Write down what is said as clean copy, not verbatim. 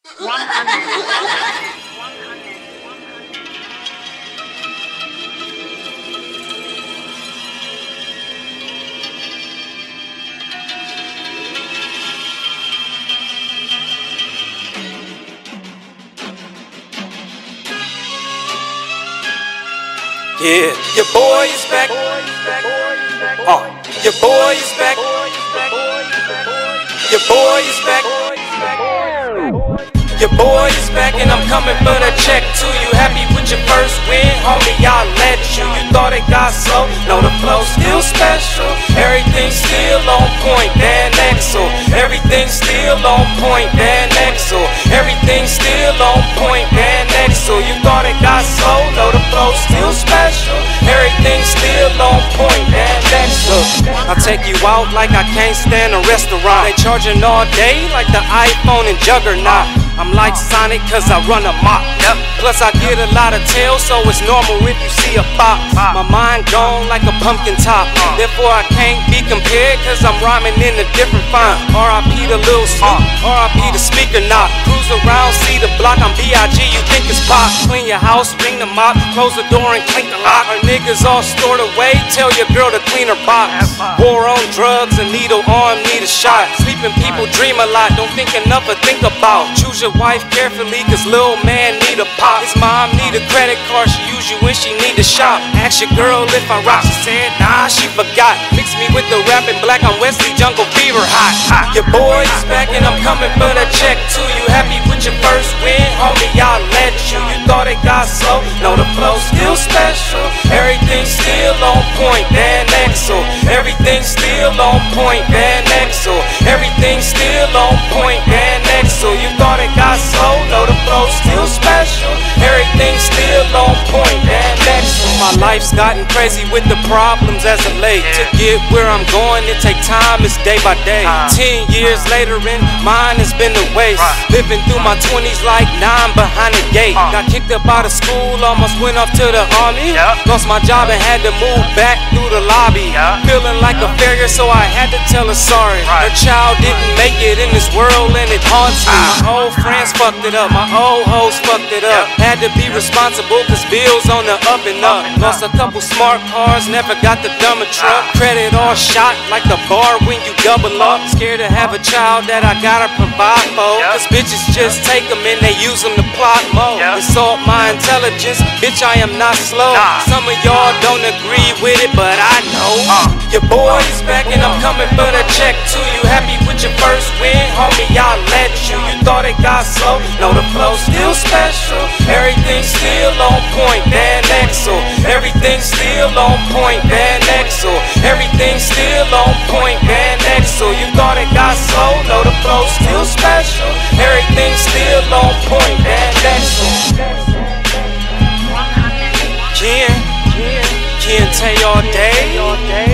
Yeah, your boy is back. Your boy is back. Your boy is back. Your boy is back and I'm coming for the check too. You happy with your first win? Homie, I'll let you. You thought it got slow? No, the flow still special. Everything's still on point, man, Exel. Everything's still on point, man, Exel. Everything's still on point, man, Exel. You thought it got slow? No, the flow still special. Everything's still on point, man, Exel. I'll take you out like I can't stand a restaurant. They charging all day like the iPhone and Juggernaut. I'm like Sonic cause I run amok. Plus I get a lot of tails, so it's normal if you see a fox. My mind gone like a pumpkin top. Therefore I can't be compared cause I'm rhyming in a different font. R.I.P. the Lil Snoop, R.I.P. the speaker knock. Cruise around, see the block, I'm B.I.G. You think it's pop. Clean your house, bring the mop, close the door and clink the lock. Our niggas all stored away, tell your girl to clean her box. War on drugs, a needle arm, need a shot. Sleeping people dream a lot, don't think enough or think about. Choose your wife carefully cause lil' man need a pop. His mom need a credit card, she use you when she need to shop. Ask your girl if I rock, she said nah, she forgot. Mix me with the rapping black, I'm Wesley Jungle Fever hot. Your boy is back and I'm coming for the check too. You happy with your first win? Homie, I'll let you. You thought it got slow? No, the flow still special. Everything's still on point, man, Exel. Everything's still on point, man, Exel. Everything's still on point, man, Exel. You thought it got slow? No, the flow still special. Everything's still on point, man, Exel. My life's gotten crazy with the problems as of late. To get where I'm going, it take time, it's day by day. 10 years later and mine has been the waste. Living through my 20s like 9 behind the gate. Got kicked up out of school, almost went off to the army. Lost my job and had to move back through the lobby. Feeling like a failure, so I had to tell her sorry. Her child didn't make it in this world and it haunts me. My old friends fucked it up, my old hoes fucked it up. Had to be responsible cause bills on the up and up. Lost a couple smart cars, never got the dumber truck. Credit all shot like the bar when you double up. Scared to have a child that I gotta provide for. Cause bitches just take them and they use them to plot more. Insult my intelligence, bitch I am not slow. Some of y'all don't agree with it but I know. Your boy is back and I'm coming for the check too. You happy with your first win? Homie, I'll let you. You thought it got slow? No, the flow still special. Everything's still on point, man, Exel. Everything's still on point, man, Exel. Everything's still on point, man, Exel. You thought it got slow? No, the flow still special. Everything's still on point, man, Exel. Ken, Tay all day.